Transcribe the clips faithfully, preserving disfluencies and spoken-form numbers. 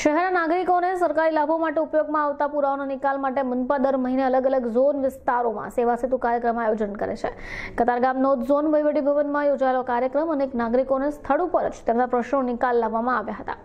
શહેરના નાગરિકોને સરકારી લાભો માટે ઉપયોગમાં આવતા પુરાવાનો નિકાલ માટે મનપા દર મહિને અલગ અલગ ઝોન વિસ્તારોમાં સેવા સેતુ કાર્યક્રમ આયોજન કરે છે। કતારગામનો ઝોન વહીવટી ભવનમાં યોજાયેલો કાર્યક્રમ અનેક નાગરિકોને સ્થળ ઉપર જ તેમના પ્રશ્નો નિકાલ લાવવામાં આવ્યા હતા।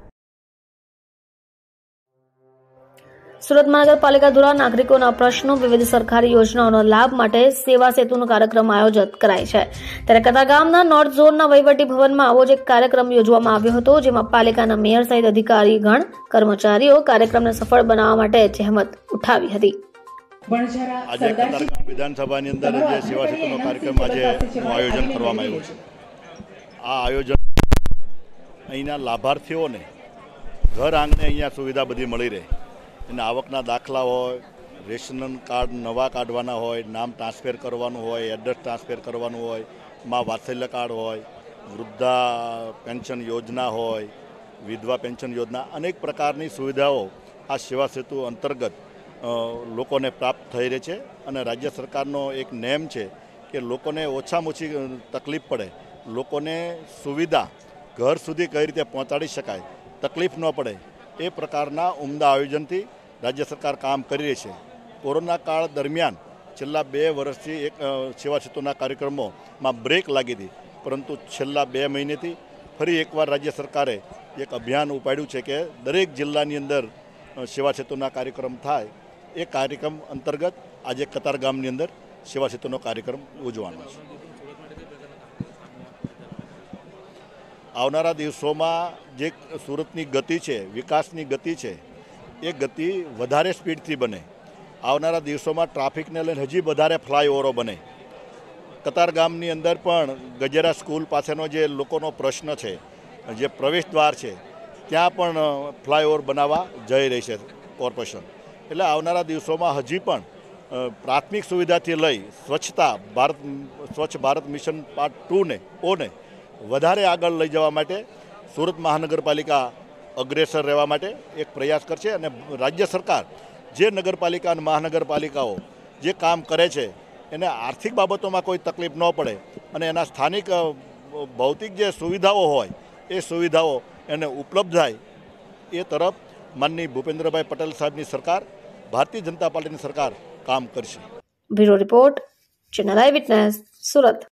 સુરત મહાનગરપાલિકા દ્વારા નાગરિકોના પ્રશ્નો વિવિધ સરકારી યોજનાઓનો લાભ માટે સેવા સેતુનો કાર્યક્રમ આયોજિત કરાય છે। ત્યારે કતારગામના નોર્થ ઝોનના વહીવટી ભવનમાં આવો જ એક કાર્યક્રમ યોજવામાં આવ્યો હતો, જેમાં પાલિકાના મેયર સહિત અધિકારીગણ કર્મચારીઓ કાર્યક્રમને સફળ બનાવવા માટે જહેમત ઉઠાવી હતી। આજે કતારગામ વિધાનસભાની અંદર જે સેવા સેતુનો કાર્યક્રમ આજે આયોજન કરવામાં આવ્યું છે। આ આયોજન અહીંના લાભાર્થીઓને ઘર આંગણે અહીંયા સુવિધા બધી મળી રહે। એના આવકના દાખલા હોય, રેશન કાર્ડ નવા કાઢવાના હોય, નામ ટ્રાન્સફર કરવાનું હોય, એડ્રેસ ટ્રાન્સફર કરવાનું હોય, માં વાત્સલ્ય કાર્ડ હોય, વૃદ્ધા પેન્શન યોજના હોય, વિધવા પેન્શન યોજના, અનેક પ્રકારની સુવિધાઓ આ સેવા સેતુ અંતર્ગત લોકોને પ્રાપ્ત થઈ રહી છે। અને રાજ્ય સરકારનો એક નેમ છે કે લોકોને ઓછામાં ઓછી તકલીફ પડે, લોકોને સુવિધા ઘર સુધી કઈ રીતે પહોંચાડી શકાય, તકલીફ ન પડે, એ પ્રકારના ઉમદા આયોજનથી રાજ્ય સરકાર કામ કરી રહી છે। કોરોના કાળ દરમિયાન છેલ્લા બે વર્ષથી એક સેવા સેતુના કાર્યક્રમોમાં બ્રેક લાગી હતી, પરંતુ છેલ્લા બે મહિનેથી ફરી એકવાર રાજ્ય સરકારે એક અભિયાન ઉપાડ્યું છે કે દરેક જિલ્લાની અંદર સેવા સેતુના કાર્યક્રમ થાય। એ કાર્યક્રમ અંતર્ગત આજે કતારગામની અંદર સેવા સેતુનો કાર્યક્રમ યોજવાનો છે। આવનારા દિવસોમાં જે સુરતની ગતિ છે, વિકાસની ગતિ છે, એ ગતિ વધારે સ્પીડથી બને। આવનારા દિવસોમાં ટ્રાફિકને લઈને હજી વધારે ફ્લાયઓવરો બને। કતારગામની અંદર પણ ગજેરા સ્કૂલ પાસેનો જે લોકોનો પ્રશ્ન છે, જે પ્રવેશ દ્વાર છે, ત્યાં પણ ફ્લાયઓવર બનાવવા જઈ રહી છે કોર્પોરેશન। એટલે આવનારા દિવસોમાં હજી પણ પ્રાથમિક સુવિધાથી લઈ સ્વચ્છતા ભારત સ્વચ્છ ભારત મિશન પાર્ટ ટુને ઓને વધારે આગળ લઈ જવા માટે સુરત મહાનગરપાલિકા અગ્રેસર રહેવા માટે એક પ્રયાસ કરશે। અને રાજ્ય સરકાર જે નગરપાલિકા અને મહાનગરપાલિકાઓ જે કામ કરે છે એને આર્થિક બાબતોમાં કોઈ તકલીફ ન પડે અને એના સ્થાનિક ભૌતિક જે સુવિધાઓ હોય એ સુવિધાઓ એને ઉપલબ્ધ થાય, એ તરફ માનનીય ભૂપેન્દ્રભાઈ પટેલ સાહેબની સરકાર, ભારતીય જનતા પાર્ટીની સરકાર કામ કરશે। Bureau report, channel I witness, Surat.